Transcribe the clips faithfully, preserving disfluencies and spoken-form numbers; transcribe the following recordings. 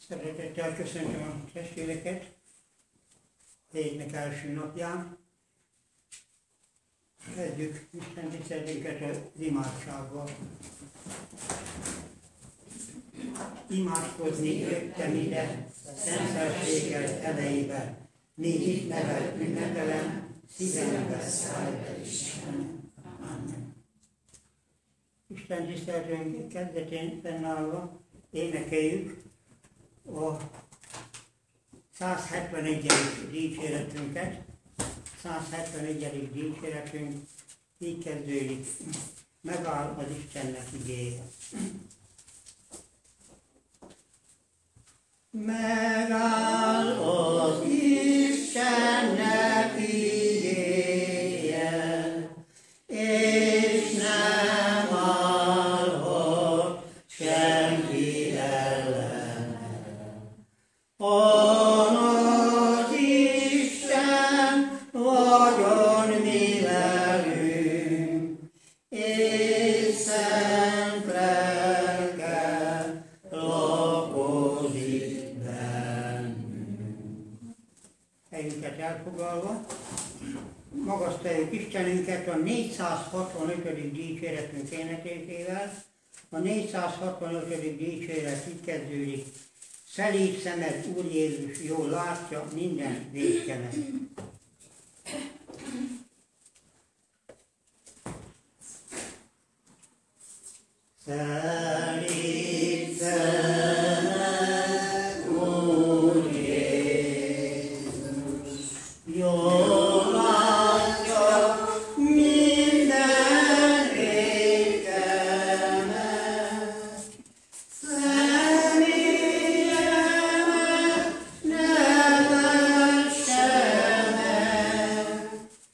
Szeretettel köszöntöm a testvéreket hétnek első napján. Kezdjük Isten tiszteletünket az imádsággal. Imádkozni jöttem ide, szentelséggel elejében, még itt neved ünnepelem, szívembe szállj be Istenem. Amen. Isten tiszteletünk kezdetén fennállva énekeljük a száz hetvenegyedik dicséretünket. száz hetvenegyedik dicséretünk így kezdődik: megáll az Istennek igéje. Megáll az Istennek igéje, és nem állhat senki ellene. On az Isten vagyon mi velünk, és szent lelke lakozik bennünk. Helyünket elfoglalva, magasztaljuk Istenünket a négyszázhatvanötödik dicséretünk énekésével. A négyszázhatvanötödik dicséret így kezdődik: szelíd szemed, Úr Jézus, jól látja minden vétkenet. Szelíd szemed, Úr Jézus, jól látja minden vétkenet. Személyemet ne vesse meg,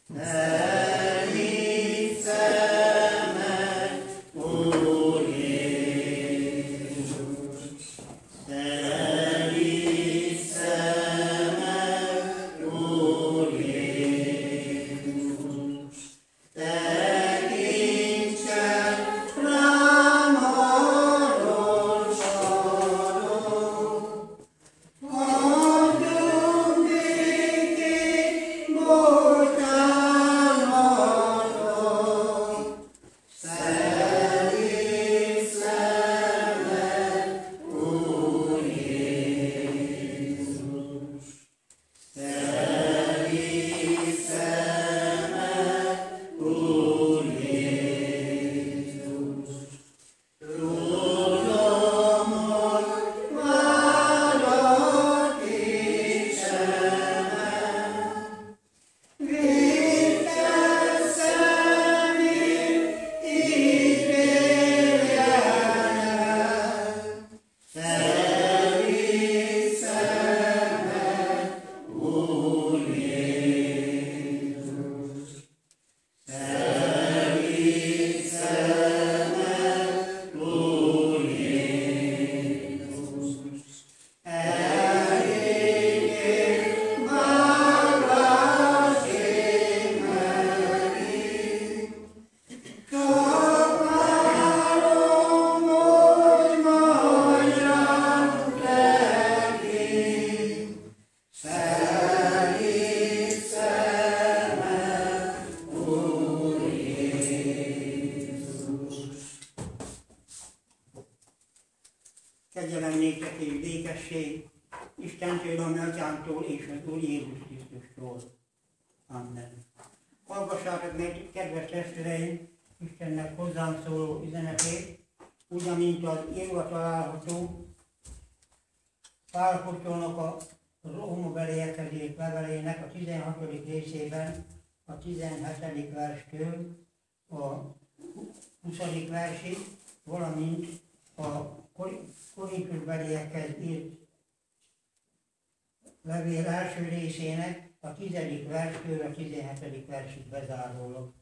szelíd szemed, Úr Jézus, szelíd szemed, Úr Jézus, tekintsen rám arról sarok, adjunk békét, bocsánatot, szelíd szemed, Úr Jézus, szelíd szemed, Úr Jézus. Tudom, hogy várod Istenem, vétkes szemét ítéljenek. Szelíd szemed, Úr Jézus, szelíd szemed, Úr Jézus. Elégél vállás én megint, csak várom, hogy mondjam nekik. Szelíd szemed, Úr Jézus. Kegyelem néktek és békesség Istentől, a mi Atyánktól és az Úr Jézus Krisztustól. Amen. Hallgassátok meg, kedves testvéreim, Istennek hozzánk szóló üzenetét, úgy, amint az írva található Pál apostolnak a rómabeliekhez írt levelének a tizenhatodik részében, a tizenhetedik verstől a huszadik versig, valamint a korintusbeliekhez írt levél első részének a tizedik verstől a tizenhetedik versig bezárólag.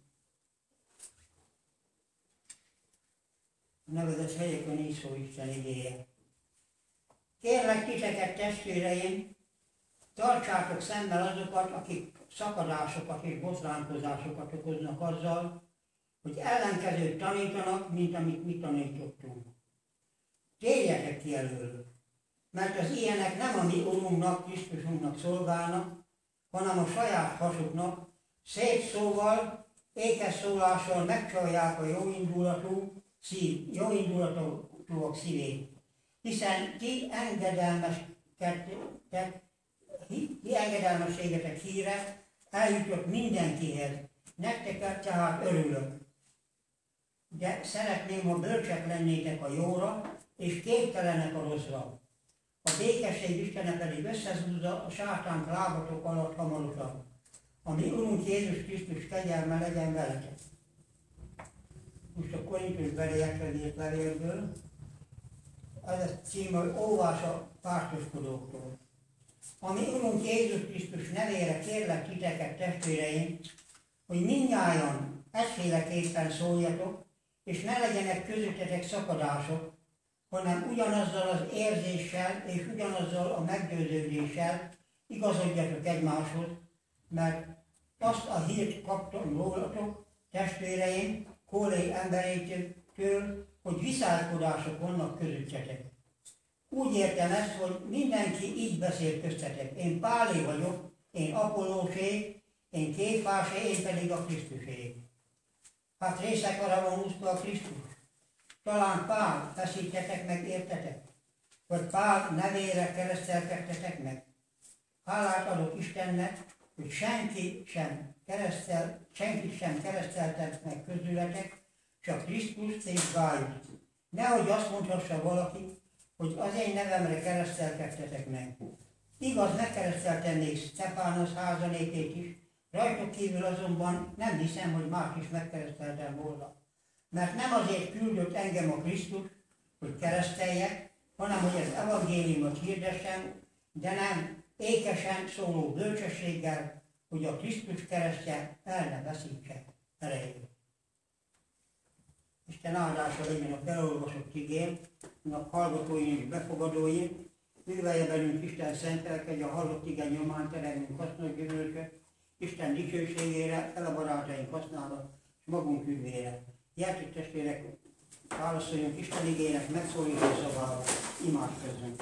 A nevezett helyeken így szól Isten igéje. Kérlek titeket, testvéreim, tartsátok szemmel azokat, akik szakadásokat és botránkozásokat okoznak azzal, hogy ellenkezőt tanítanak, mint amit mi tanítottunk. Térjetek ki előlük, mert az ilyenek nem a mi Urunknak, Krisztusunknak szolgálnak, hanem a saját hasuknak, szép szóval, ékes szólással megcsalják a jóindulatú szív, jóindulatúak szívét. Hiszen ti engedelmeskedtek, ti engedelmességetek híre eljutott mindenkihez. Nektek tehát örülök. De szeretném, ha bölcsek lennétek a jóra, és képtelenek a rosszra. A békesség Istene pedig összezúzza a sátánk lábatok alatt hamarosan. A mi Urunk Jézus Krisztus kegyelme legyen veletek. Most a Korintus beliekre írt levélből. Ez a cím, hogy óvás a pártoskodóktól. A mi Urunk Jézus Krisztus nevére kérlek titeket, testvéreim, hogy mindnyájan egyféleképpen szóljatok, és ne legyenek közöttetek szakadások, hanem ugyanazzal az érzéssel és ugyanazzal a meggyőződéssel igazodjatok egymáshoz, mert azt a hírt kaptam rólatok, testvéreim, Kóré emberétől, hogy viszálkodások vannak közöttetek. Úgy értem ezt, hogy mindenki így beszél köztetek. Én Pálé vagyok, én Apollósé, én Kéfásé, én pedig a Krisztusé. Hát részek arra van úszva a Krisztus. Talán Pál feszítetek meg, értetek? Vagy Pál nevére keresztelkedtetek meg? Hálát adok Istennek, hogy senki sem keresztel, senkit sem kereszteltek meg közületek, csak Krisztust és Gájust. Nehogy azt mondhassa valaki, hogy az én nevemre keresztelkedtetek meg. Igaz, megkereszteltem még Sztefánosz házanékét is, rajtuk kívül azonban nem hiszem, hogy más is megkereszteltem volna. Mert nem azért küldött engem a Krisztus, hogy kereszteljek, hanem hogy az evangéliumot hirdessem, de nem ékesen szóló bölcsességgel, hogy a Krisztus keresztje el ne veszítse erejét. Isten áldása legyen a felolvasott igén, a hallgatóim és befogadóim, művelje belünk Isten szent lelke, hogy a hallott igen nyomán teremünk hasznos gyümölcsöt, Isten dicsőségére, fel a barátaink használat, és magunk üdvére. Gyertek testvérek, válaszoljunk Isten igének megszólító szavával, imádkozzunk.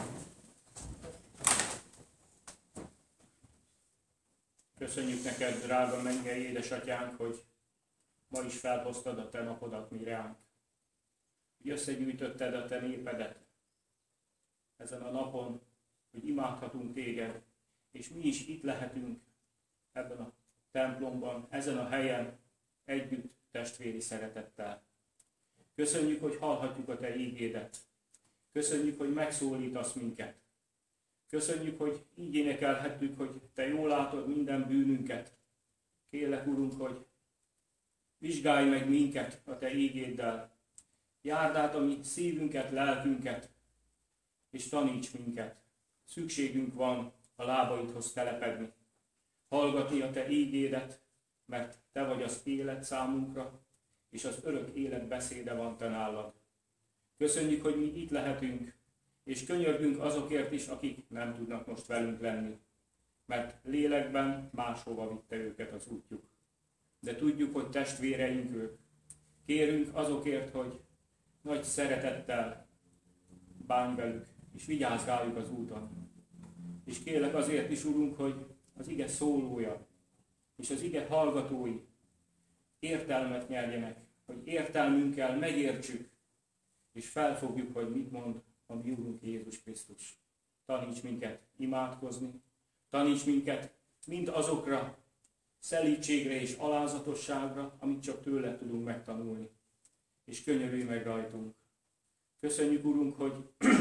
Köszönjük neked, drága mennyei édesatyánk, hogy ma is felhoztad a te napodat mi ránk. Hogy összegyűjtötted a te népedet ezen a napon, hogy imádhatunk téged, és mi is itt lehetünk ebben a templomban, ezen a helyen együtt testvéri szeretettel. Köszönjük, hogy hallhatjuk a te ígédet. Köszönjük, hogy megszólítasz minket. Köszönjük, hogy így énekelhettük, hogy te jól látod minden bűnünket. Kérlek, Urunk, hogy vizsgálj meg minket a te ígéddel. Járd át a mi szívünket, lelkünket, és taníts minket. Szükségünk van a lábaidhoz telepedni. Hallgatni a te ígédet, mert te vagy az élet számunkra, és az örök élet beszéde van te nálad. Köszönjük, hogy mi itt lehetünk, és könyörgünk azokért is, akik nem tudnak most velünk lenni, mert lélekben máshova vitte őket az útjuk. De tudjuk, hogy testvéreink ők. Kérünk azokért, hogy nagy szeretettel bánj velük, és vigyázz rájuk az úton. És kérlek azért is, Urunk, hogy az ige szólója, és az ige hallgatói értelmet nyerjenek, hogy értelmünkkel megértsük, és felfogjuk, hogy mit mond a mi Úrunk Jézus Krisztus. Taníts minket imádkozni, taníts minket mind azokra szelídségre és alázatosságra, amit csak tőle tudunk megtanulni. És könyörülj meg rajtunk. Köszönjük, Urunk, hogy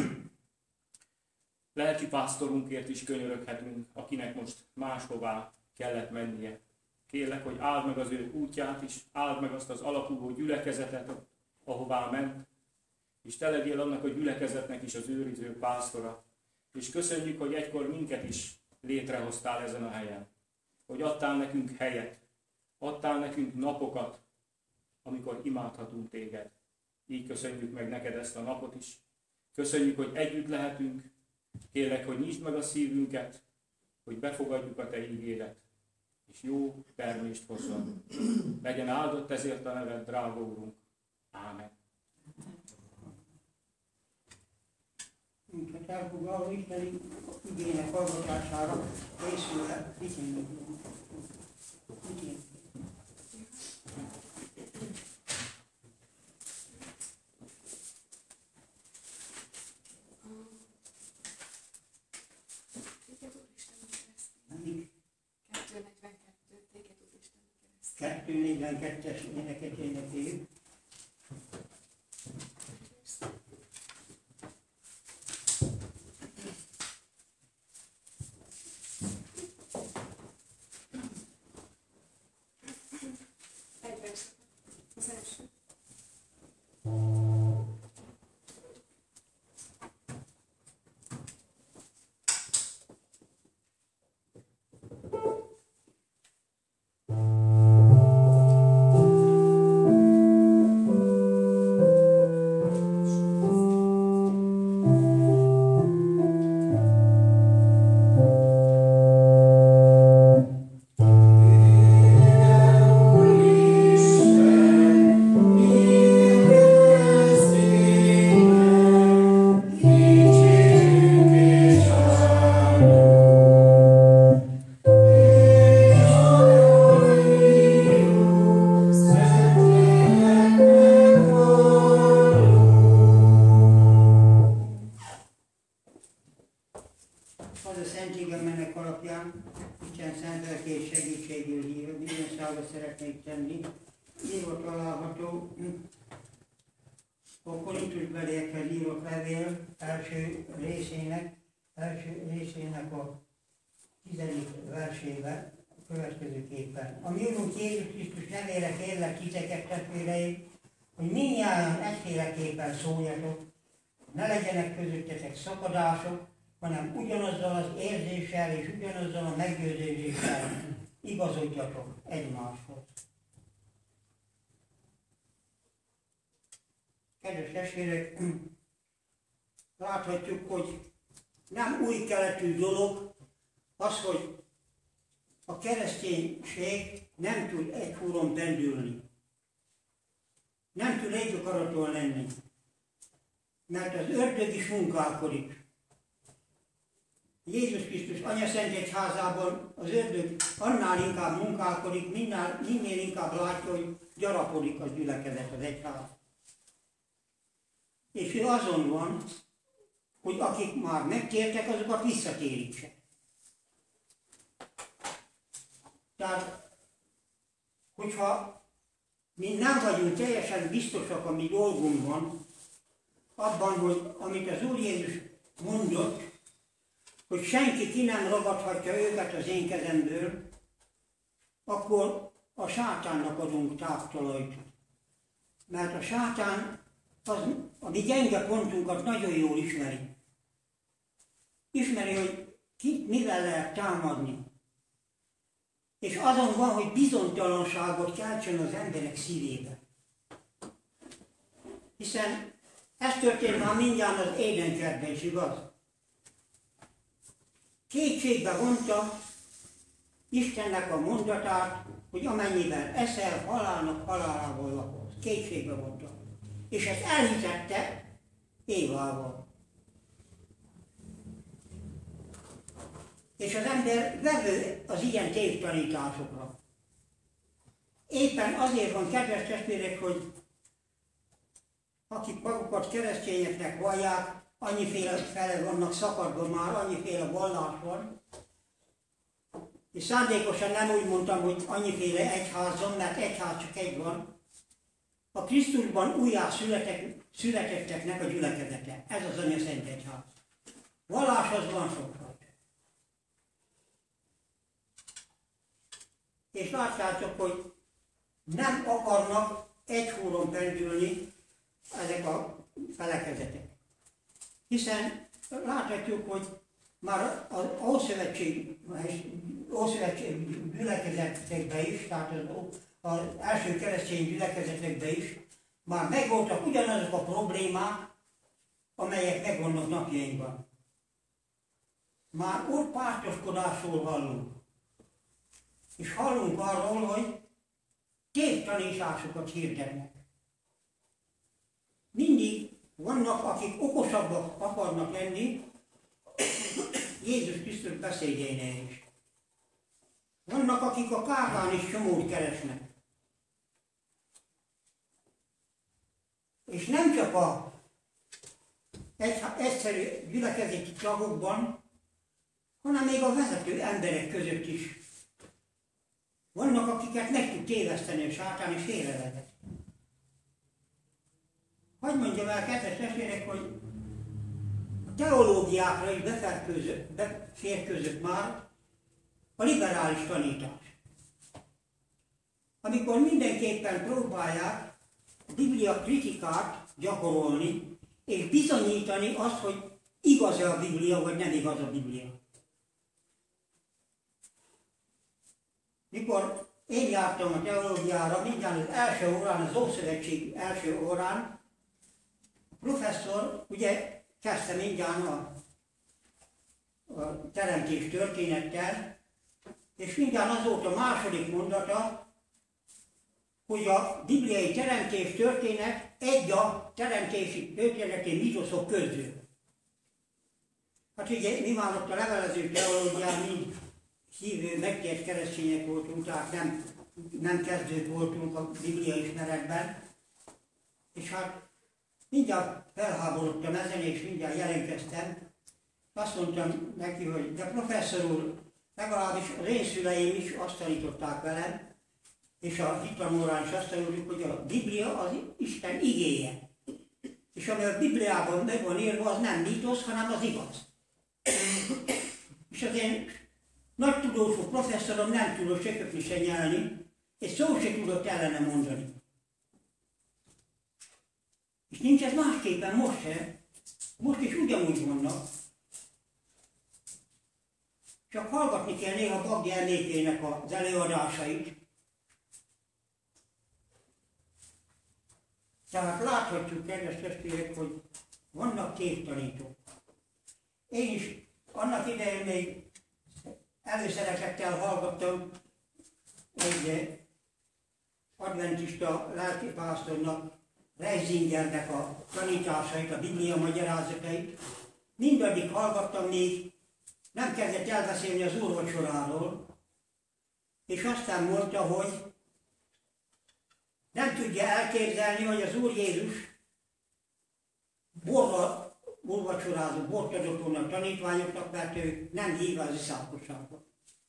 lelki pásztorunkért is könyöröghetünk, akinek most máshová kellett mennie. Kérlek, hogy áld meg az ő útját is, áld meg azt az alakuló gyülekezetet, ahová ment, és te legyél annak a gyülekezetnek is az őriző pásztora. És köszönjük, hogy egykor minket is létrehoztál ezen a helyen. Hogy adtál nekünk helyet, adtál nekünk napokat, amikor imádhatunk téged. Így köszönjük meg neked ezt a napot is. Köszönjük, hogy együtt lehetünk. Kérlek, hogy nyisd meg a szívünket, hogy befogadjuk a te ígédet, és jó termést hozzon. Legyen áldott ezért a neved, drága Úrunk. Ámen. Úgyhogy elfoglaló Isteni igények hallgatására készülve viszonylag. kettő negyvenkettes éneket énekeljük. A mi Urunk Jézus Krisztus nevére kérlek titeket, testvéreim, hogy mindnyájan egyféleképpen szóljatok, ne legyenek közöttetek szakadások, hanem ugyanazzal az érzéssel és ugyanazzal a meggyőződéssel igazodjatok egymáshoz. Kedves testvérek, láthatjuk, hogy nem új keletű dolog az, hogy a kereszténység nem tud egy húron pendülni. Nem tud egy akaraton lenni. Mert az ördög is munkálkodik. Jézus Krisztus Anyaszent Egyházában az ördög annál inkább munkálkodik, minél, minél inkább látja, hogy gyarapodik az gyülekezet, az egyház. És ő azon van, hogy akik már megtértek, azokat visszatérítse. Tehát, hogyha mi nem vagyunk teljesen biztosak a mi dolgunkban, abban, hogy amit az Úr Jézus mondott, hogy senki ki nem ragadhatja őket az én kezemből, akkor a sátánnak adunk táptalajt. Mert a sátán az, a mi gyenge pontunkat nagyon jól ismeri. Ismeri, hogy kit mivel lehet támadni. És azon van, hogy bizonytalanságot keltsen az emberek szívébe. Hiszen ez történt már mindjárt az Édenkertben is, igaz? Kétségbe vonta Istennek a mondatát, hogy amennyiben eszel, halálnak halálával lakolsz. Kétségbe vonta. És ezt elhitette Évával. És az ember vevő az ilyen tévtanításokra. Éppen azért van, kedves testvérek, hogy akik magukat keresztényeknek vallják, annyiféle fele vannak szakadva már, annyiféle vallás van. És szándékosan nem úgy mondtam, hogy annyiféle egyházon, mert egyház csak egy van. A Krisztusban újjá születek, születetteknek a gyülekezete. Ez az Anyaszent Egyház. Vallás az van sokkal. És látjátok, hogy nem akarnak egy húron pendülni ezek a felekezetek. Hiszen láthatjuk, hogy már az Ószövetség, Ószövetség gyülekezetekben is, tehát az, az első keresztény gyülekezetekben is már megvoltak ugyanazok a problémák, amelyek megvannak napjainkban. Már ott pártoskodásról hallunk. És hallunk arról, hogy tévtanításokat hirdetnek. Mindig vannak, akik okosabbak akarnak lenni Jézus Krisztus beszédjénél is. Vannak, akik a káván is csomót keresnek. És nem csak a egy, egyszerű gyülekezeti tagokban, hanem még a vezető emberek között is. Vannak, akiket meg tud téveszteni a sátán, és félrevezet. Hadd mondjam el, kedves testvérek, hogy a teológiákra is beférkőzött már a liberális tanítás. Amikor mindenképpen próbálják a Biblia kritikát gyakorolni, és bizonyítani azt, hogy igaz-e a Biblia, vagy nem igaz a Biblia. Mikor én jártam a teológiára, mindjárt az első órán, az Ószövetség első órán, a professzor ugye kezdte mindjárt a, a teremtés történettel, és mindjárt az volt a második mondata, hogy a bibliai teremtés történet egy a teremtési történeti mitoszok közül. Hát ugye mi már ott a levelező teológián mind hívő, megtért keresztények voltunk, tehát nem, nem kezdők voltunk a Biblia ismeretben. És hát mindjárt felháborodtam ezen, és mindjárt jelentkeztem. Azt mondtam neki, hogy de professzor úr, legalábbis az én szüleim is azt tanították velem, és a hittanórán is azt tanuljuk, hogy a Biblia az Isten igéje. És ami a Bibliában meg van írva, az nem mítosz, hanem az igaz. És az én nagy tudósú professzorom nem tudott se köpni, se nyelni, és szó se tudott ellene mondani. És nincs ez másképpen most se. Most is ugyanúgy vannak. Csak hallgatni kell néha Bagdi emlékének az előadásait. Tehát láthatjuk, kedves testvérek, hogy vannak tévtanítók. Én is annak idején még előszeretettel hallgattam egy adventista lelkipásztornak, Reisingernek a tanításait, a Biblia magyarázatait. Mindaddig hallgattam, még nem kezdett elbeszélni az úrvacsoráról, és aztán mondta, hogy nem tudja elképzelni, hogy az Úr Jézus borra úrvacsorázó, bort adott volna a tanítványoknak, mert ő nem hívja az iszákosságot.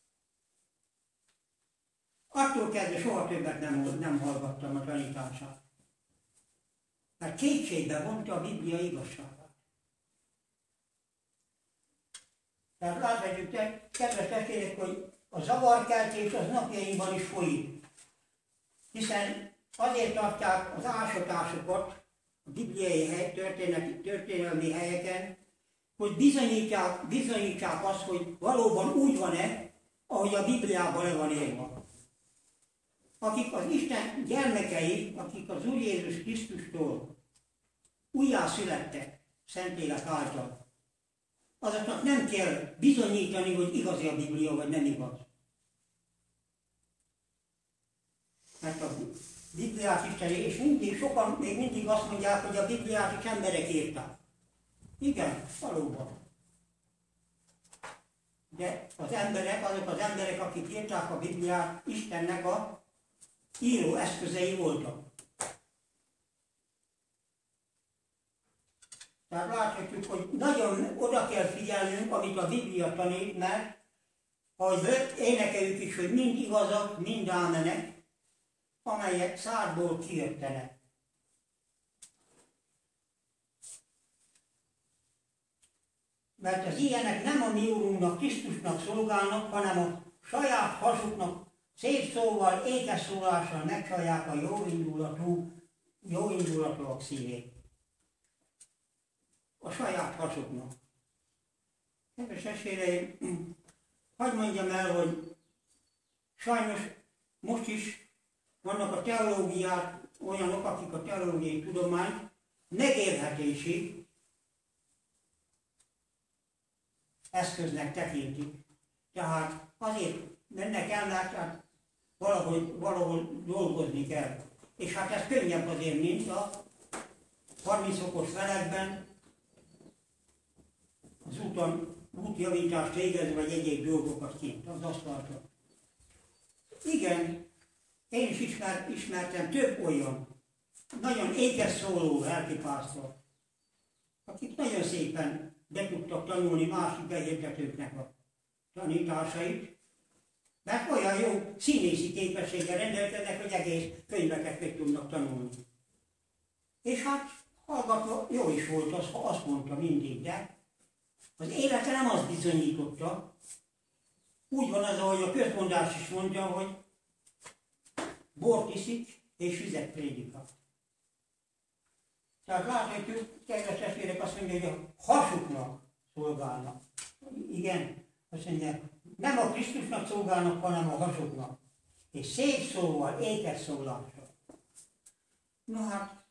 Attól kezdve soha többet nem, nem hallgattam a tanítását. Mert kétségbe vonta a Biblia igazságát. Tehát láthatjuk, kedves testvérek, hogy a zavarkeltés az napjainkban is folyik. Hiszen azért tartják az ásatásokat a bibliai hely, történeti, történelmi helyeken, hogy bizonyítsák, bizonyítsák azt, hogy valóban úgy van-e, ahogy a Bibliában le van írva. Akik az Isten gyermekei, akik az Úr Jézus Krisztustól újjászülettek Szentlélek által, azoknak nem kell bizonyítani, hogy igazi a Biblia, vagy nem igaz. Mert a Bibliát is teré, és mindig, sokan még mindig azt mondják, hogy a Bibliát is emberek írták. Igen, valóban. De az emberek, azok az emberek, akik írták a Bibliát, Istennek a író eszközei voltak. Tehát láthatjuk, hogy nagyon oda kell figyelnünk, amit a Biblia tanít, mert ahogy énekeljük is, hogy mind igazak, mind ámenek, amelyek szádból kijöttenek. Mert az ilyenek nem a mi Úrunknak, Krisztusnak szolgálnak, hanem a saját hasuknak szép szóval, ékes szólással megcsalják a jóindulatú, jóindulatúak szívét. A saját hasuknak. Kedves testvéreim, hadd mondjam el, hogy sajnos most is vannak a teológiát olyanok, akik a teológiai tudományt megélhetési eszköznek tekintik. Tehát azért mennek el, mert hát valahol, valahol dolgozni kell. És hát ez könnyebb azért, mint a harminc fokos felekben az úton útjavítást végez, vagy egyéb dolgokat kint, az aszfalton. Igen, én is ismer, ismertem több olyan, nagyon éges szóló lelkipásztor, akik nagyon szépen be tudtak tanulni másik egyetletőknek a tanításait, mert olyan jó színészi képességgel rendelkeznek, hogy egész könyveket meg tudnak tanulni. És hát hallgatva jó is volt az, ha azt mondta mindig, de az élete nem azt bizonyította. Úgy van az, ahogy a közmondás is mondja, hogy bort iszik és vizet prédikál. Tehát láthatjuk, kedves testvérek, azt mondja, hogy a hasuknak szolgálnak. Igen, azt mondják, nem a Krisztusnak szolgálnak, hanem a hasuknak. És szép szóval, ékes szólással. Na hát,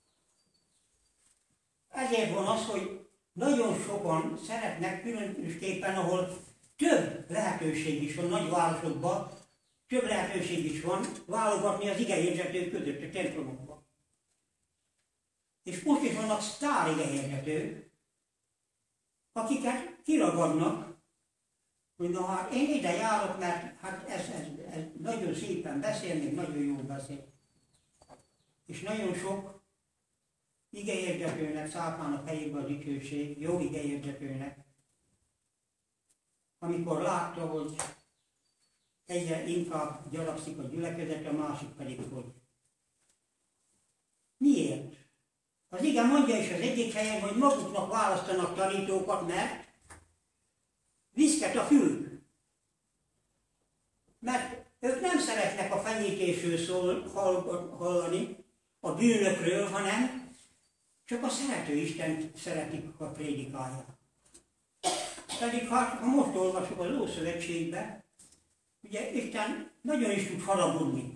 ezért van az, hogy nagyon sokan szeretnek, különösképpen, ahol több lehetőség is van, nagy városokban, több lehetőség is van válogatni az igejegyzetők között a templomokban. És most is vannak sztár igejegyzetők, akiket kiragadnak, hogy na hát én ide járok, mert hát ez, ez, ez nagyon szépen beszél, még nagyon jól beszél. És nagyon sok igejegyzetőnek szálltán a fejébe a dicsőség, jó igejegyzetőnek, amikor látta, hogy egyre inkább gyarapszik a gyülekezet, a másik pedig hogy. Miért? Az ige mondja is az egyik helyen, hogy maguknak választanak tanítókat, mert viszket a fülük. Mert ők nem szeretnek a fenyítésről szól, hallani, a bűnökről, hanem csak a szerető Istent szeretik a prédikáját. Pedig hát, ha most olvasok az Ószövetségbe, ugye Isten nagyon is tud haragudni.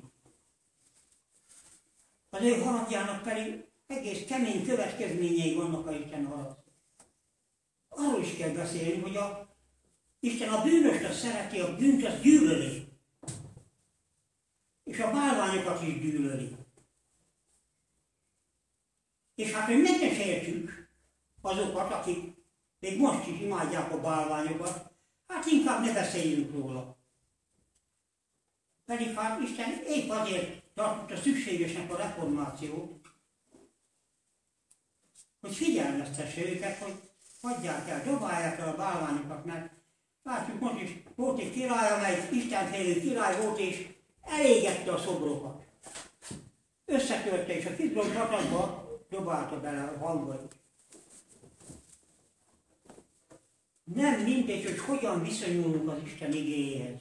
Az ő haragjának pedig egész kemény következményei vannak a Isten harag. Arról is kell beszélni, hogy a Isten a bűnöst azt szereti, a bűnt azt gyűlöli. És a bálványokat is gyűlöli. És hát, hogy meg ne sértsük azokat, akik még most is imádják a bálványokat, hát inkább ne beszéljünk róla. Pedig hát Isten épp azért tartotta szükségesnek a reformációt, hogy figyelmeztesse őket, hogy hagyják el, dobálják el a bálványokat, mert látjuk most is, volt egy király, amely istenfélő király volt, és elégette a szobrokat. Összetörte, és a Kidron patakba dobálta bele a hangot. Nem mindegy, hogy hogyan viszonyulunk az Isten igéjéhez.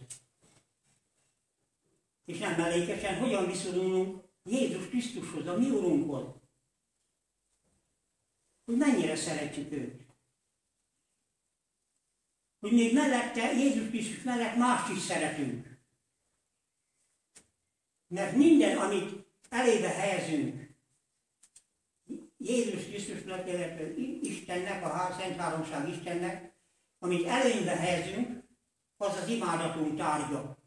És nem mellékesen, hogyan viszonyulunk Jézus Krisztushoz, a mi Urunkhoz. Hogy mennyire szeretjük őt. Hogy még mellette, Jézus Krisztus mellett mást is szeretünk. Mert minden, amit elébe helyezünk, Jézus Krisztusnak, illetve Istennek, a Szent Háromság Istennek, amit előnybe helyezünk, az az imádatunk tárgya.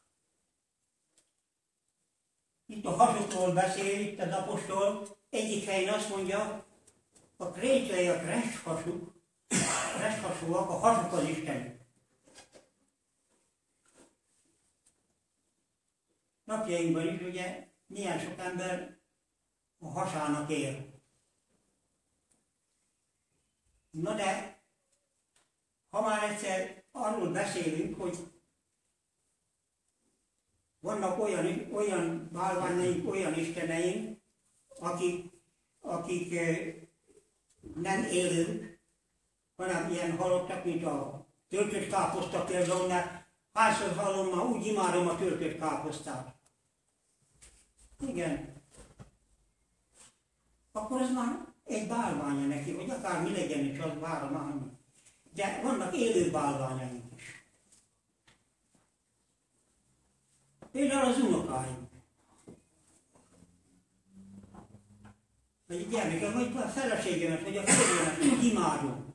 Itt a hasokról beszél, itt az apostol, egyik helyen azt mondja, a krétaiak resthasuk, resthasúak, a hasuk az Isten. Napjainkban is ugye milyen sok ember a hasának él. Na de, ha már egyszer arról beszélünk, hogy vannak olyan, olyan bálványaink, olyan isteneink, akik, akik nem élők, hanem ilyen halottak, mint a töltött káposzta például, mert hányszor hallom, már úgy imádom a töltött káposztát. Igen. Akkor az már egy bálványa neki, hogy akár mi legyen is, az bálvány. De vannak élő bálványaink is. Például az unokáink. Vagy a gyermekem, vagy a feleségemet, vagy a férjemet, úgy imádom.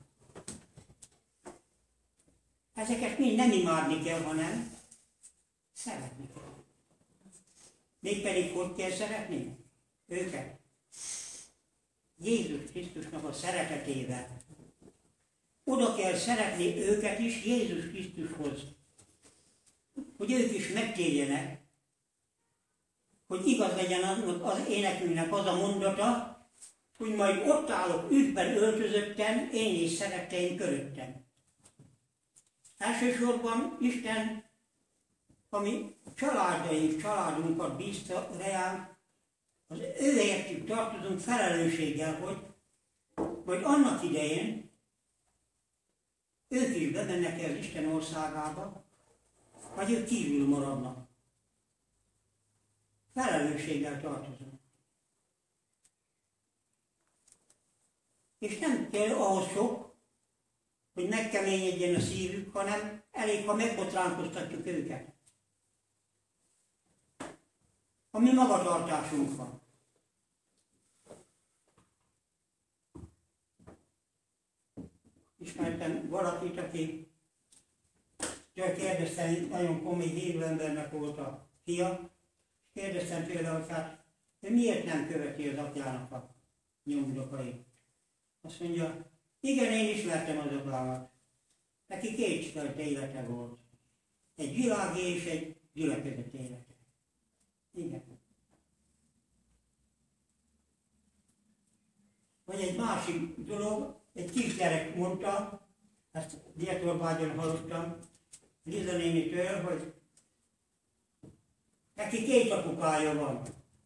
Ezeket mind nem imádni kell, hanem szeretni kell. Mégpedig hogy kell szeretni őket? Jézus Krisztusnak a szeretetével. Oda kell szeretni őket is Jézus Krisztushoz, hogy ők is megtérjenek, hogy igaz legyen az énekünknek az a mondata, hogy majd ott állok ügyben öltözötten, én és szeretteim köröttem. Elsősorban Isten, ami családaink, családunkat bízta reánk, az őértük tartozunk felelősséggel, hogy majd annak idején ők is bemennek el Isten országába, vagy ők kívül maradnak. Felelősséggel tartozunk. És nem kell ahhoz sok, hogy megkeményedjen a szívük, hanem elég, ha megbotránkoztatjuk őket. A mi magatartásunk van. Ismertem valakit, aki kérdeztem, nagyon komoly hívő embernek volt a fia, és kérdeztem tőle, hogy hát, de miért nem követi az apjának a nyomdokait? Azt mondja, igen, én ismertem az apámat. Neki kétfajta élete volt. Egy világi és egy gyülekezet élete. Igen. Vagy egy másik dolog, egy kisgyerek mondta, ezt Dietorbágyon hallottam, Liza nénitől, hogy neki két apukája van.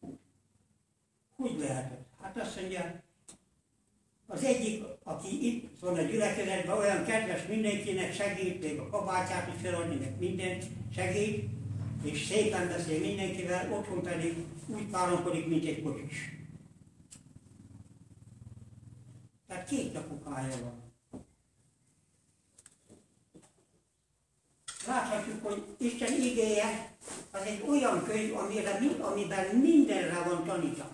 Hogy lehetett? Hát azt mondja, az egyik, aki itt van a gyülekezetben, olyan kedves mindenkinek, segít, még a kabátját is feladni, meg mindent segít, és szépen beszél mindenkivel, otthon pedig úgy káromkodik, mint egy kocsis. Tehát két apukája van. Láthatjuk, hogy Isten igéje az egy olyan könyv, amire, amiben mindenre van tanítás.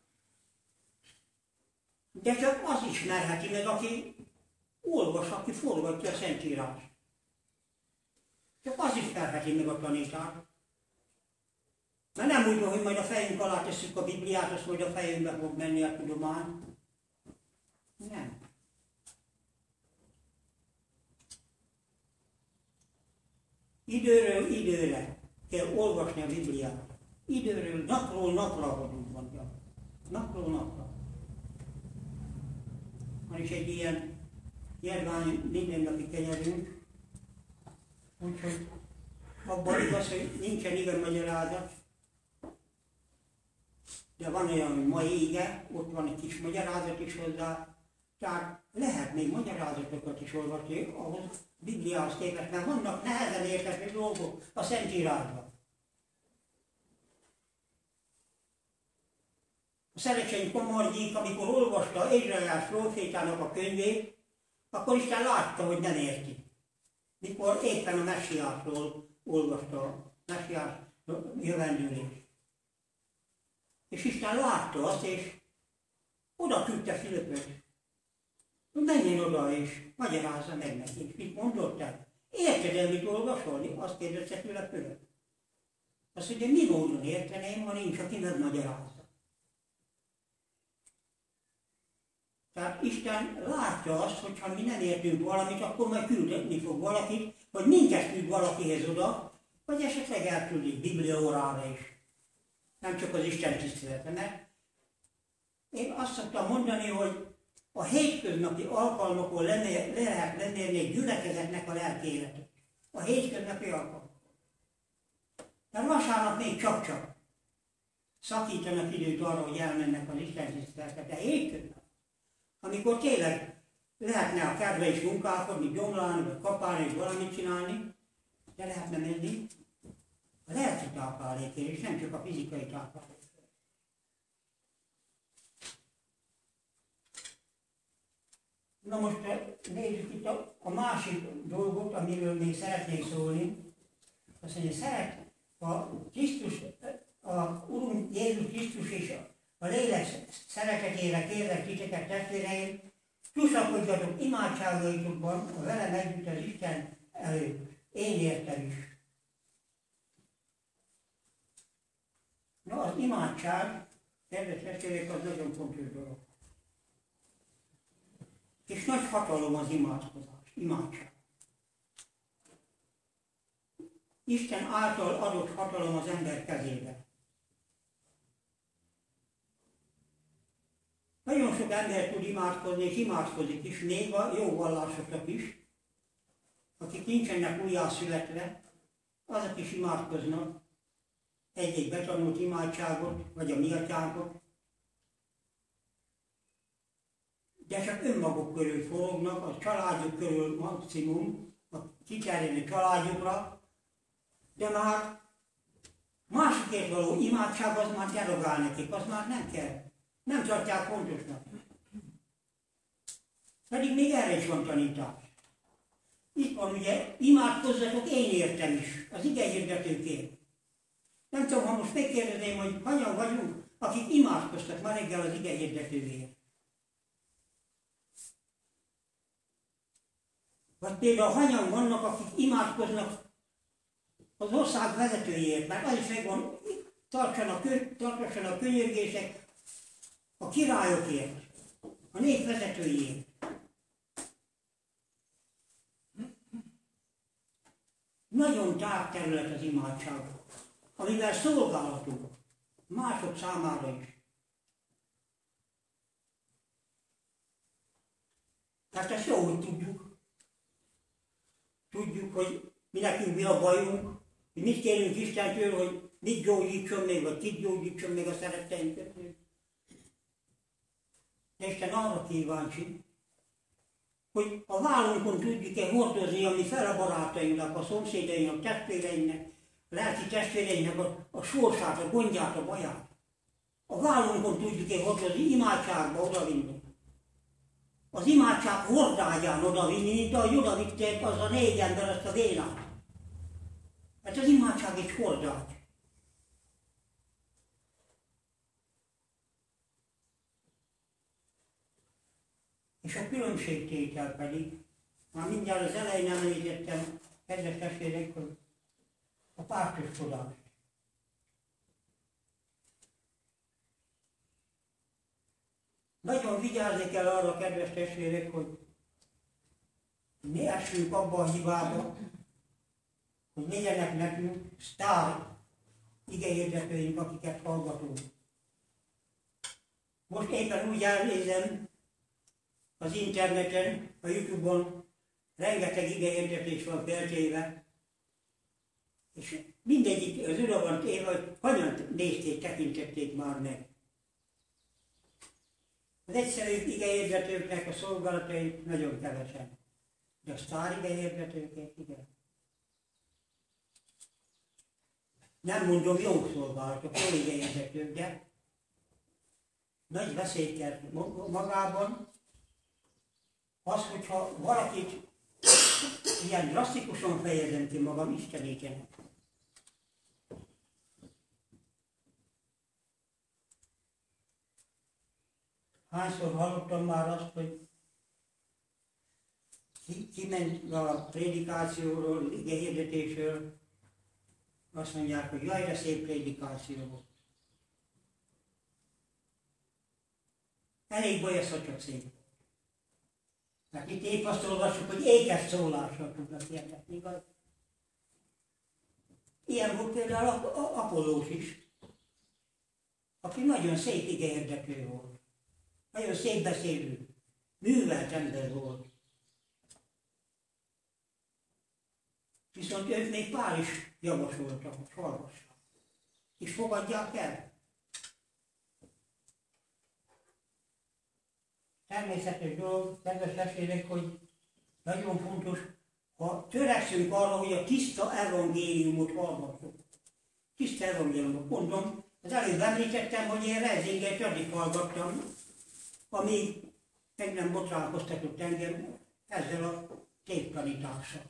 De csak az ismerheti meg, aki olvas, aki forgatja a Szentírást. Csak az ismerheti meg a tanítást. Mert nem úgy van, hogy majd a fejünk alá tesszük a Bibliát, azt majd a fejünkbe fog menni a tudomány. Nem. Időről időre kell olvasni a Bibliát. Időről, napról napra, hogy úgy mondjam. Napról napra. Van is egy ilyen járvány mindennapi kenyerünk, úgyhogy abban igaz, hogy nincsen igen magyarázat, de van olyan, hogy mai ige, ott van egy kis magyarázat is hozzá, tehát lehet még magyarázatokat is olvasni ahhoz Bibliához képest, mert vannak nehezen érthető dolgok a Szentírásban. A Szerecseny Komornyik, amikor olvasta Ézsaiás prófétának a könyvét, akkor Isten látta, hogy nem érti. Mikor éppen a Messiásról olvasta a Messiás jövendőlést. És Isten látta azt, és oda küldte Fülöpöt. Menjen oda, és magyarázza meg neki. És mit mondott el? Érted el, mit olvasol? Azt kérdezte tőle Fülöp. Azt mondja, mi módon érteném, ha nincs, aki megmagyarázza. Tehát Isten látja azt, hogy ha mi nem értünk valamit, akkor majd küldetni fog valakit, vagy minket küld valakihez oda, vagy esetleg elküldik Bibliaórára is. Nem csak az Isten tisztelete, mert én azt szoktam mondani, hogy a hétköznapi alkalmakon le, le lehet lemérni egy gyülekezetnek a lelki életet. A hétköznapi alkalmakon. Mert vasárnap még csak-csak szakítanak időt arra, hogy elmennek az Isten tiszteletre, de hétköznap, amikor tényleg lehetne a kedve is munkálkodni, gyomlálni, vagy kapálni, és valamit csinálni, de lehetne menni a lelki táplálékért, és nem csak a fizikai táplálékért. Na most nézzük itt a, a másik dolgot, amiről még szeretnék szólni. Azt mondja, szeret a Krisztus, a Urunk Jézus Krisztus és a, a lélek szeretetére kérlek titeket, testvéreim, tusakodjatok imádságaitokban a velem együtt az Isten előtt. Én értem is. Na az imádság, kedves testvérek, az nagyon fontos dolog. És nagy hatalom az imádkozás, imádság. Isten által adott hatalom az ember kezébe. Nagyon sok ember tud imádkozni, és imádkozik is, még a jó vallásosok is, akik nincsenek újjászületve, azok is imádkoznak egy-egy betanult imádságot, vagy a mi atyánkot, de csak önmaguk körül forognak, a családjuk körül maximum, a kiterjedő családjukra, de már másokért való imádság az már derogál nekik, az már nem kell. Nem tartják fontosnak. Pedig még erre is van tanítás. Itt van ugye, imádkozzatok én értem is, az igehirdetőkért. Nem tudom, ha most megkérdezném, hogy hanyan vagyunk, akik imádkoztak ma reggel az igehirdetőért. Vagy például hanyan vannak, akik imádkoznak az ország vezetőjéért, mert az is megvan, tartson a könyörgések a királyokért, a nép vezetőjéért. Nagyon tág terület az imádság, amivel szolgálhatunk mások számára is. Tehát ezt jó, hogy tudjuk. Tudjuk, hogy mi nekünk mi a bajunk, hogy mit kérünk Istentől, hogy mit gyógyítson még, vagy kit gyógyítson még a szeretteinket. De Isten arra kíváncsi, hogy a vállunkon tudjuk-e hordozni a mi fele barátainknak, a szomszédainknak, testvéreinknek, a lelki testvéreinknek a, a sorsát, a gondját, a baját. A vállunkon tudjuk-e hordozni, imádságba odavinni. Az imádság hordágyán odavinni, mint ahogy odavitték az a négy ember azt a Bénát. Hát az imádság egy hordágy. És a különbségtétel pedig, már mindjárt az elején említettem, kedves testvérek, hogy a pártoskodást. Nagyon vigyázni kell arra, kedves testvérek, hogy ne essünk abba a hibába, hogy legyenek nekünk sztár igehirdetőink, akiket hallgatunk. Most éppen úgy elnézem az interneten, a YouTube-on rengeteg igehirdetés van feltéve, és mindegyik az ura van téve, hogy hanyan nézték, tekintették már meg. Az egyszerű igehirdetőknek a szolgálatait nagyon kevesen, de a sztár igehirdetőket igen. Nem mondom jó szolgálatok, jó igehirdetők, de nagy veszélyt magában az, hogyha valakit ilyen drasztikusan fejezem ki magam, Istenékenek. Hányszor hallottam már azt, hogy kiment a prédikációról, igehirdetésről, azt mondják, hogy jaj, de szép prédikáció volt. Elég baj az, hogy csak szép. Mert itt épp azt olvassuk, hogy ékes szólással tudnak hirdetni, igaz? Ilyen volt például Apollós is, aki nagyon szép igehirdető volt. Nagyon szép beszélő, művelt ember volt. Viszont ők még Pál is javasoltak, hogy hallgassák. És fogadják el. Természetes dolog, kedves testvérek, hogy nagyon fontos, ha törekszünk arra, hogy a tiszta evangéliumot hallgassuk. Tiszta evangéliumot. Mondom, az előbb említettem, hogy én Rezingert addig hallgattam, amíg meg nem botránkoztatott engem ezzel a tévtanítással.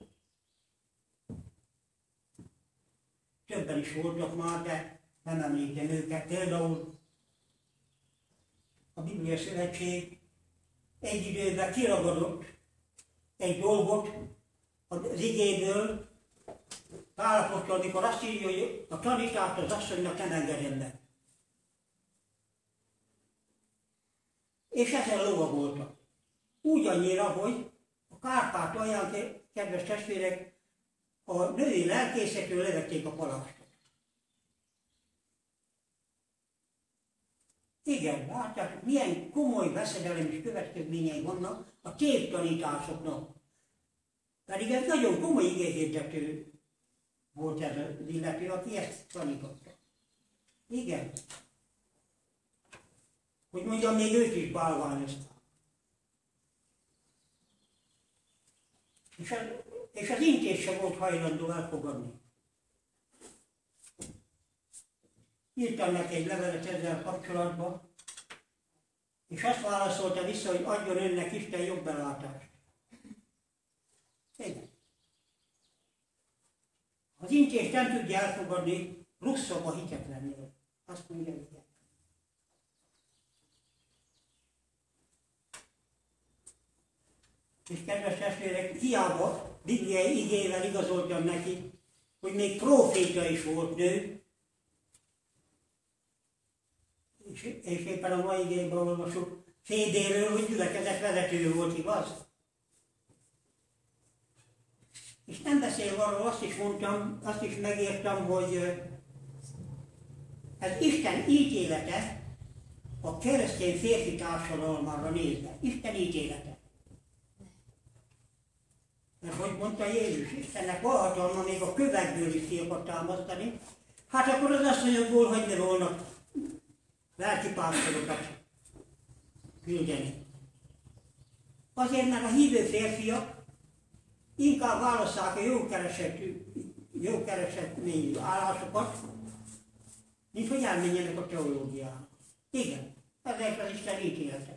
Többen is voltak már, de nem említem őket. Például a Biblia Szövetség egy időben kiragadott egy dolgot az igéből, Pál apostol, amikor azt írja, hogy a tanítást az asszonynak nem engedem meg. És ezzel lovagoltak. úgy annyira, hogy a Kárpátalján, kedves testvérek, a női lelkészetről levették a palást. Igen, látjátok, milyen komoly veszedelem és következményei vannak a tévtanításoknak. Pedig ez nagyon komoly igéhirdető volt ez az illető, aki ezt tanította. Igen. Hogy mondjam, még ők is bálványozták. És az, és az intéz sem volt hajlandó elfogadni. Írtam neki egy levelet ezzel kapcsolatban, és azt válaszolta vissza, hogy adjon önnek Isten jobb belátást. Igen. Az intéz nem tudja elfogadni rosszabb a hitetlennél. Azt mondja, igen. És kedves testvérek, hiába bibliai igével igazoltam neki, hogy még próféta is volt nő, és, és éppen a mai igényben olvasok Fédéről, hogy gyülekezet vezető volt, igaz? És nem beszélve arról, azt is mondtam, azt is megértem, hogy ez Isten ítélete a keresztény férfi társadalmára nézve. Isten ítélete. Mert hogy mondta Jézus, Istennek van hatalma még a kövekből is fiakat támasztani, hát akkor az asszonyokból hagyni volna lelki pásztorokat küldeni. Azért, mert a hívő férfiak inkább válasszák a jó keresetű, jó keresetményű állásokat, mint hogy elmenjenek a teológiára. Igen, ezért az Isten ítélete.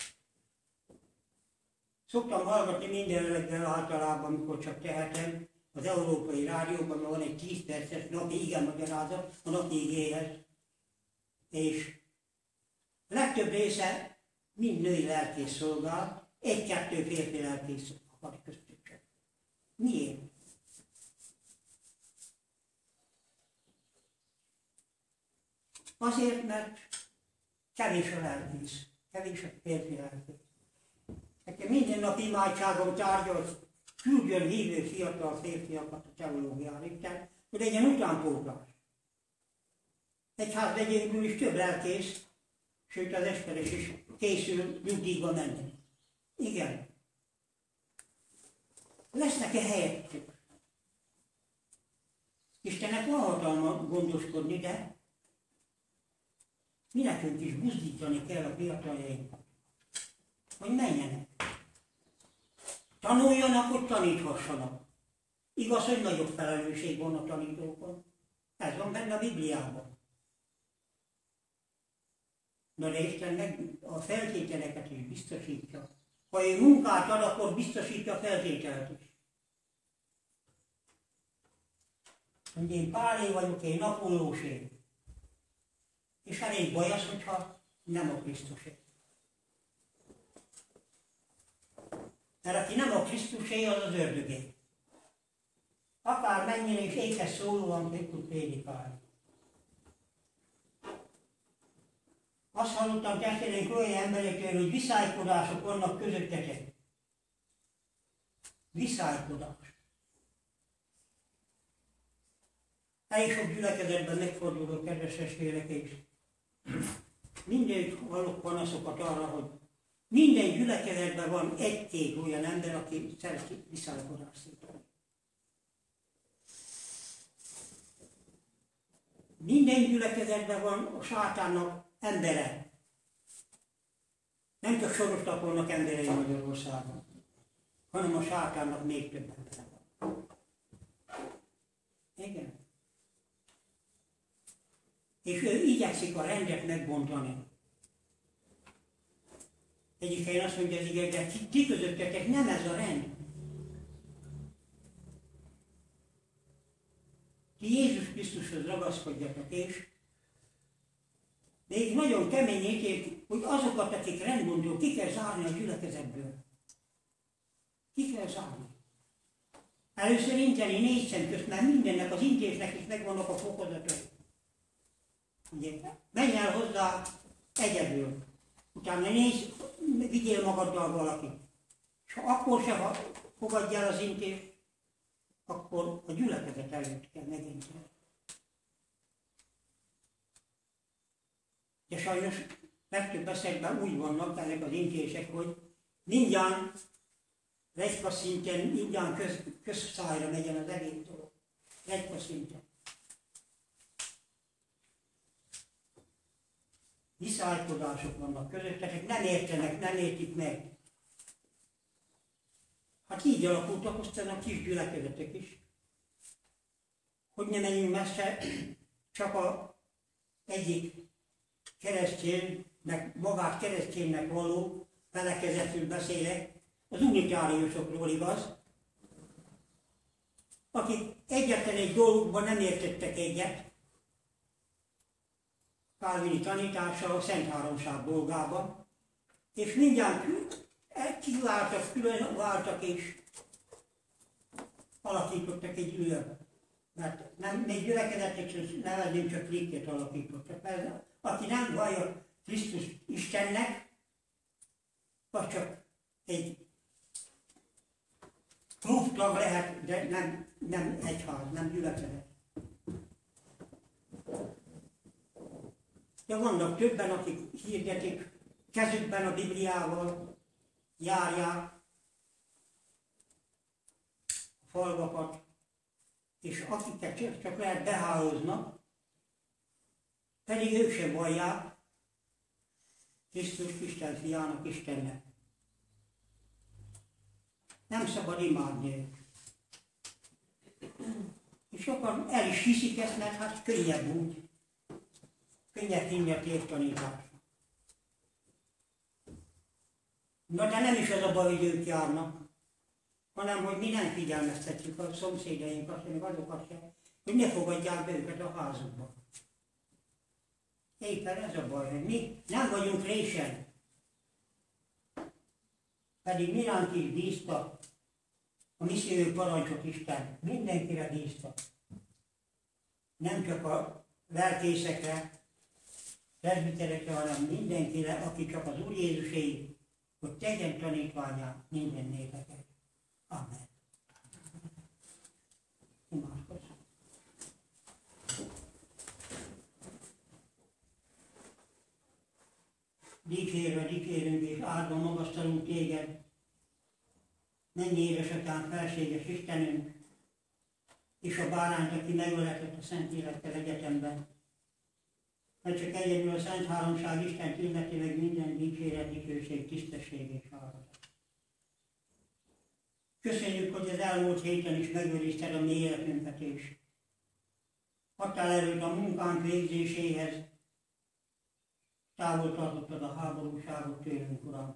Szoktam hallgatni minden reggel általában, amikor csak tehetem, az Európai Rádióban van egy tíz perces napi ige magyarázat a napi igéhez. És a legtöbb része mind női lelkész szolgál, egy-kettő férfi lelkész akar köztük sem. Miért? Azért, mert kevés a lelkész, kevés a férfi lelkész. Nekem minden nap imádságom tárgya, hogy küldjön hívő fiatal férfiakat a teológiára, hogy legyen utánpótlás. Egyház egyébként is több lelkész, sőt az esperes is készül nyugdíjba menni. Igen. Lesznek-e helyettük? Istennek van hatalma gondoskodni, de mi nekünk is buzdítani kell a fiataljainkat, hogy menjenek. Tanuljanak, hogy taníthassanak. Igaz, hogy nagyobb felelősség van a tanítókon. Ez van benne a Bibliában. De Isten meg a feltételeket is biztosítja. Ha ő munkát ad, akkor biztosítja a feltételet is. Hogy én Pálé vagyok, én Napóleósé. És elég baj az, hogyha nem a Krisztusé. Mert aki nem a Krisztusé, az az ördögé. Akár mennyire is ékes szólóan tud prédikálni. Azt hallottam testvéreink olyan emberektől, hogy viszálykodások vannak közöttetek. Viszálykodás. Elég sok gyülekezetben megforduló kedves testvérek is. Mindig hallok panaszokat arra, hogy minden gyülekezetben van egy-két olyan ember, aki szereti viszálykodást szítani. Minden gyülekezetben van a sátánnak embere. Nem csak Sorostapolnak emberei Magyarországon, hanem a sátánnak még több embere van. Igen. És ő igyekszik a rendet megbontani. Egyik helyen azt mondja az igény, de ti közöttetek nem ez a rend. Ti Jézus Krisztushoz ragaszkodjatok, és még nagyon kemény ítélt, hogy azokat, akik rendbondó, ki kell zárni a gyülekezetből. Ki kell zárni. Először inteni négy szem közt, mert mindennek, az intéznek is megvannak a fokozatai. Ugye, menj el hozzá egyedül. Utána nézd, vigyél magaddal valakit. És ha akkor se fogadja el az intést, akkor a gyülekezet előtt kell megint. De sajnos legtöbb esetben úgy vannak ezek az intések, hogy mindjárt regyka szinten, mindjárt köz, közszájra megyen az egész dolog. Regyka szinten. Viszálykodások vannak közöttetek, nem értenek, nem értik meg. Hát így alakultak aztán a kis gyülekezetek is. Hogy ne menjünk messze, csak a egyik kereszténynek, magát kereszténynek való felekezetül beszélek, az unitáriusokról, igaz, akik egyetlen egy dolgokban nem értettek egyet, Kálvini tanítása a Szent Háromság dolgában, és mindjárt kiváltak, külön váltak és alakítottak egy ügyet. Mert nem, még gyülekezetet és nevezném, csak klikket alakítottak. Mert aki nem vallja Krisztus Istennek, az csak egy klubtag lehet, de nem, nem egyház, nem gyülekezet. De vannak többen, akik hirdetik, kezükben a Bibliával járják a falvakat, és akiket csak lehet behálóznak, pedig ők sem vallják Krisztus Isten fiának, Istennek. Nem szabad imádni ők. És sokan el is hiszik ezt, mert hát könnyebb úgy. Könnyebb hinni a tévtanításra. Na de nem is az a baj, hogy ők járnak, hanem hogy mi nem figyelmeztetjük a szomszédainkat, még azokat sem, hogy ne fogadják be őket a házukba. Éppen ez a baj, hogy mi nem vagyunk résen. Pedig miránk is bízta a misszió parancsot Isten, mindenkire bízta. Nem csak a lelkészekre, presbiterekre, hanem mindenkire, aki csak az Úr Jézuséig, hogy tegyen tanítványá minden népeket. Amen. Imádkozz. Dicsérve, dicsérünk és áldva magasztalunk téged, mennyi édesatyánk, felséges Istenünk, és a bárányt, aki megöletett a Szent Élettel egyetemben. Mert csak egyedül a Szent Háromság Istent illeti meg minden dicséret, dicsőség, tisztesség és áldozat. Köszönjük, hogy az elmúlt héten is megőrizted a mi életünket is. Adtál erőt a munkánk végzéséhez, távol tartottad a háborúságot tőlünk, Uram.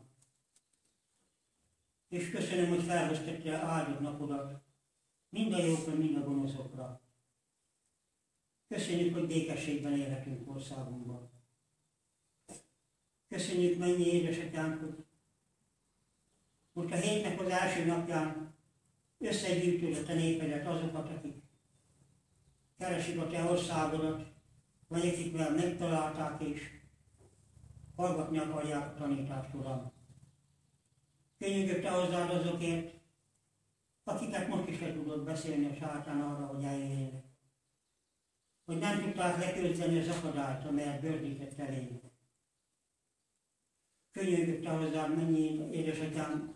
És köszönöm, hogy felhoztattál áldott napodat, mind a jókra, mind a gonoszokra. Köszönjük, hogy békességben élhetünk országunkban. Köszönjük, mennyi édesatyánk, hogy most a hétnek az első napján összegyűjtődött a népedet, azokat, akik keresik a te országodat, vagy akikvel megtalálták és hallgatni akarják a tanítást, Uram. Könyörgök te hozzád azokért, akiket most is le tudod beszélni a sátán arra, hogy eljöjjenek. Hogy nem tudták leküzdeni az akadályt, amelyet gördített eléjük. Könyörgök te hozzád, mennyi édesatyám,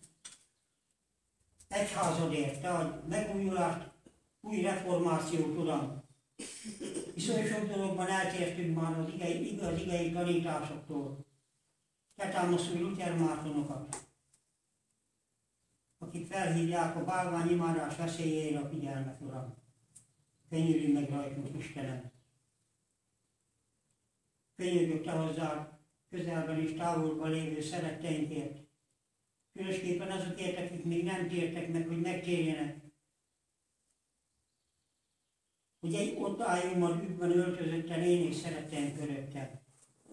egyházadért, te adj megújulást, új reformációt, Uram. Viszont sok dologban eltértünk már az igei, igaz igei tanításoktól. Te támaszolj Luther Mártonokat, akik felhívják a bálványimádás veszélyére a figyelmet, Uram. Könyörülj meg rajtunk, Istenem. Könyörgök te hozzád, közelben és távolban lévő szeretteinkért. Különösképpen azokért, akik még nem tértek meg, hogy megtérjenek. Hogy egy ott álljunk majd ügyben öltözötten én és szeretteim köröttem.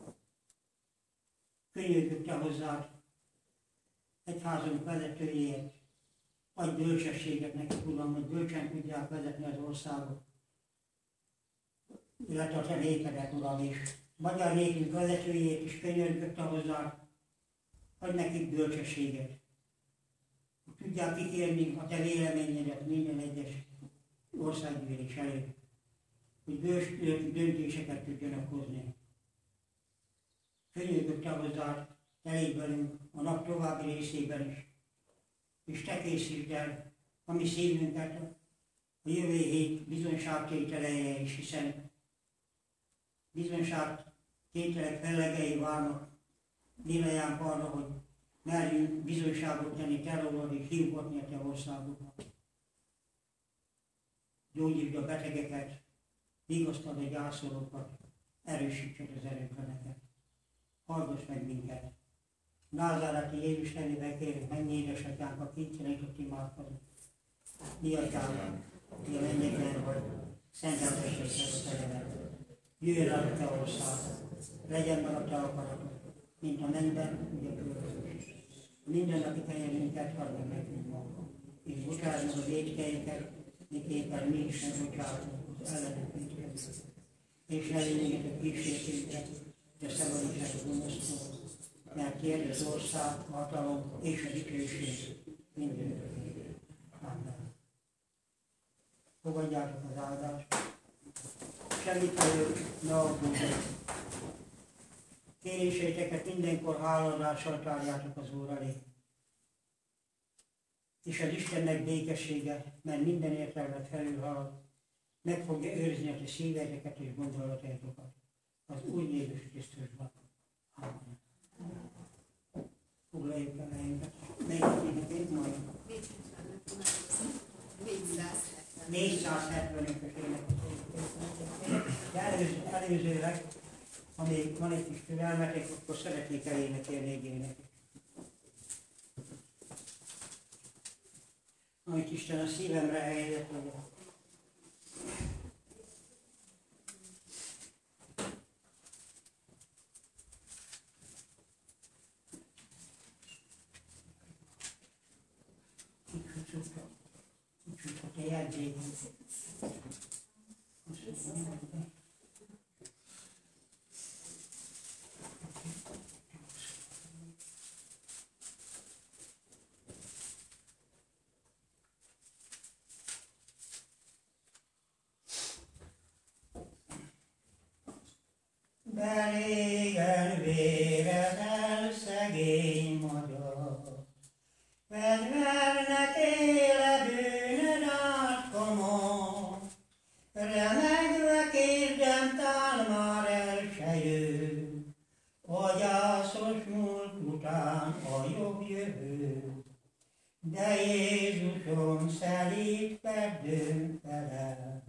Könyörgök te hozzád, egyházunk vezetőjéért. Adj bölcsességet nekik, Uram, hogy bölcsen tudják vezetni az országot. Illetve a te népedet, Uram, és magyar népünk vezetőjét is könyörgök te hozzád, adj nekik bölcsességet. tudják kikérni a te véleményedet minden egyes országgyűlés előtt, hogy bős döntéseket tudjanak hozni. Könyörgök te hozzád, te légy velünk a nap további részében is, és te készítsd el a mi szívünket a jövő hét bizonyságtételeire is, hiszen bizonyságtételek fellegei várnak Lilajánk arra, hogy merjünk bizonyságot tenni te rólad és hívhatni a te országodnak. Gyógyítsd a betegeket, vigasztald a gyászolókat, erősítsd az erőtleneket. Hallgass meg minket. Názáreti Jézus nevében kérünk, mennyi édesatyánk, a kénytelenított imádkozni. Mi atyánk, ki a mennyekben vagy, szenteltessék a nevet. Jöjjön el a te országod, legyen meg a te akaratod, mint a mennyben, úgy a földön is. Minden napi kenyerünket add meg nekünk ma, és bocsásd meg a vétkeinket, miképpen mi is megbocsátunk az ellenünk vétkezőket. És ne légy minket a kísértésbe, de szabadítsd a gonosztól, mert tiéd az ország, hatalom és a dicsőség mindörökké. Amen. Fogadjátok az áldást. Semmit előtt ne aggódjatok. Kéréseiteket mindenkor háladással tárjátok az Úr elé. És az Istennek békessége, mert minden értelmet felülhalad, meg fogja őrizni a ti szíveteket és gondolataitokat. Az Úr Jézus Krisztusban. Amen. Foglaljuk el helyünket. Melyik énekét majd? négyszázhetvenötös éneket. De előző, előzőleg, ha még van egy kis türelmetek, akkor szeretnék elénekelni egy éneket. Amit Isten a szívemre helyezett, hogy a jegyzéken. Belégen vérezel szegény magyar, fegyvernek éle bűnöd átkomol, remegve kérdem tán már el se jön, a gyászos múlt után a jobb jövő. De Jézusom szelíd feddőn felel,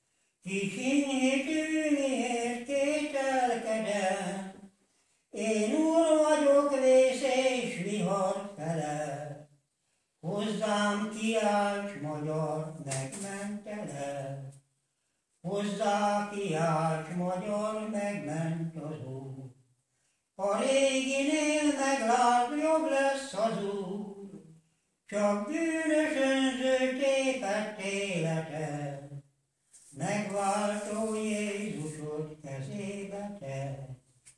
kicsinyítő miért kételkedem, én Úr vagyok vész és vihar felel, hozzám kiálts magyar megmentelel, hozzá kiálts magyar megment az Úr. A réginél meglát jobb lesz az Úr, csak bűnös önző tépett életed, megváltó Jézusod kezébe te.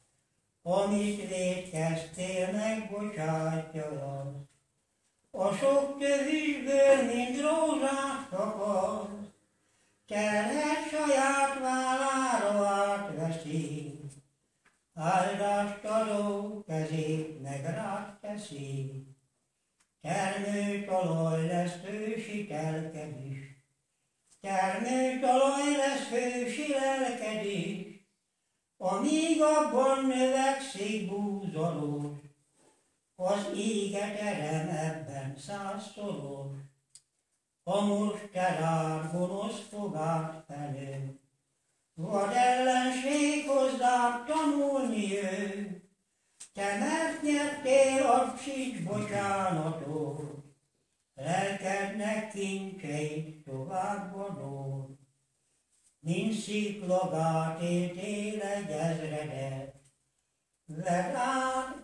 Amit vétkeztél, megbocsátja, a sok tövisből mind rózsát fakad, terhet saját vállára átveszi, áldást adó kezét meg rád teszi. Termőtalaj lesz ősi telkedés, termőtalaj lesz hősi lelkedés, amíg abban növekszik búzolós, az éget erem ebben százszoros. A most terár gonosz fogát felő, vad ellenség hozzám tanulni jön, te mert nyertél, adsíts bocsánatot, lelkednek kincseit továbbadod. Mint sziklagát éltél egy ezredet, vedd át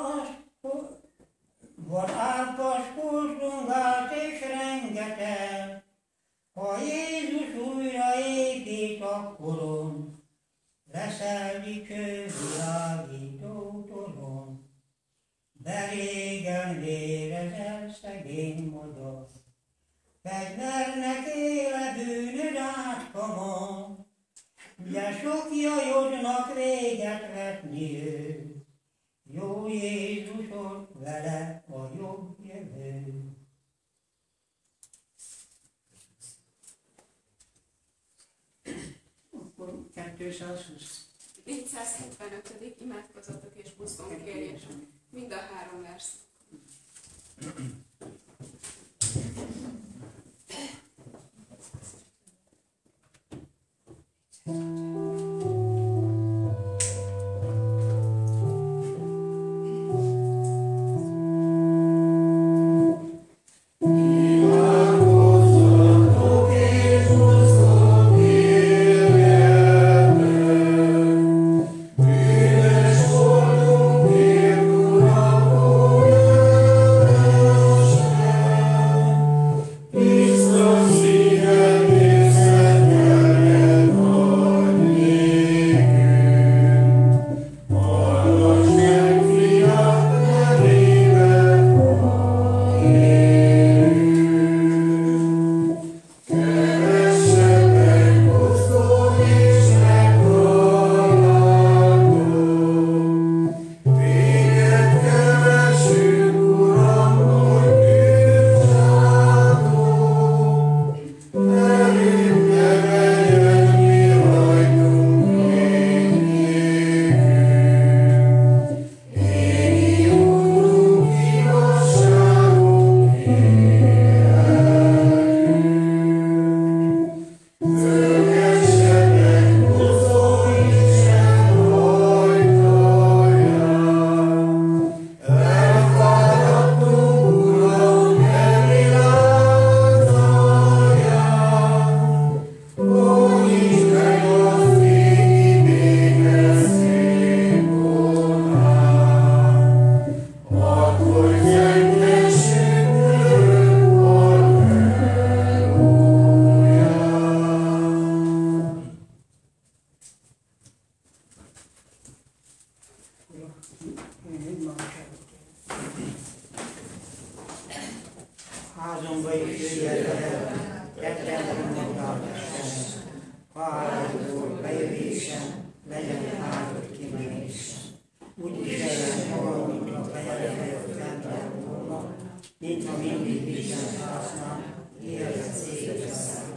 vad átpaspultungát és rengeteg. Ha Jézus újra épít akkoron, leszel dicső világító toron. de régen vérezel szegény modor. Fegyvernek éle bűnöd átkamon, de sok jajodnak véget vetni ő. Jó Jézusod, vele a jobb jövő. Akkor kétszázhúsz. négyszázhetvenötödik imádkozatok és buszbonkérés. Mind a három vers. Házomba is jöjjel, kettem magad Isten, hálálból bejövésem, legyen áldott kimenésem. Úgy viseljen magam, mint a fejelemért fenntartónak, mint ha mindig viselem használ, élet szépen.